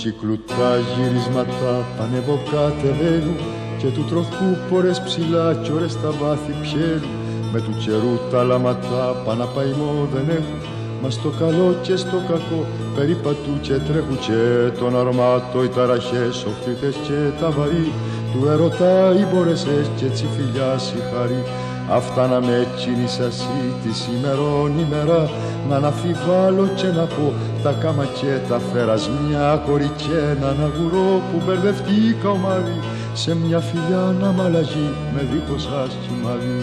κύκλου τα γυρίσματα πανεβοκατεβαίνουν και του τροχού πορες ψηλά κι ώρες στα βάθη πιέρουν. Με του καιρού τα λάματα παναπαϊμό δεν έχουν, μα στο καλό και στο κακό περίπατου και τρέχουν και τον αρμάτο οι ταραχές, οχτρίτες και τα βαρύ του ερωτά οι μπορεσές και τσι φιλιάς η χαρή. Αυτά να με κινήσασαι τη σήμερον ημέρα, να αναφιβάλλω και να πω τα κάμα και τα φέρας, μια κορή και έναν αγουρό που μπερδευτήκα ομάδι, σε μια φιλιά να μ' αλλαγεί με δίχως άσχημαδί.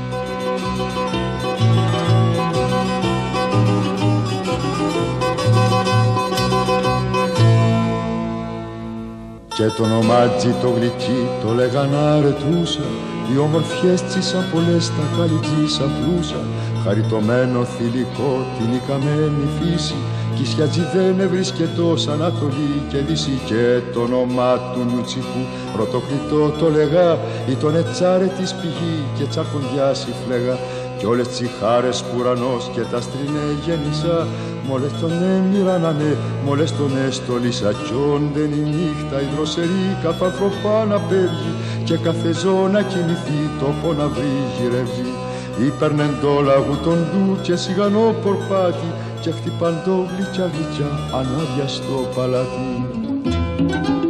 Και το ονομάτζι το γλυκί το λέγαν αρετούσα, οι όμορφιές της σαν πολλές τα καλυτζής απλούσα. Χαριτωμένο θηλυκό την ικαμένη φύση, κι η σιατζή δεν ευρίσκεται ως Ανατολή και Δύση. Και το όνομα του Νιουτσικού πρωτοκριτό το λέγα, ή τον ετσάρε της πηγή και τσακονδιάς η φλέγα. Κι όλες τις χάρες που ουρανός και τα στρινέ γέννησα, μόλες τον έμοιρανανε, μόλες τον έστολισα. Κι όντεν η νύχτα η δροσερή καθ' ανθρωπά να πέφτει, και κάθε ζώο να κοιμηθεί τόπο να βρει γυρεύει. Ήπαιρνεν το λαγού τον ντου και σιγανό πορπάτι, και χτυπάν το γλυκιά γλυκιά ανάβια στο παλάτι.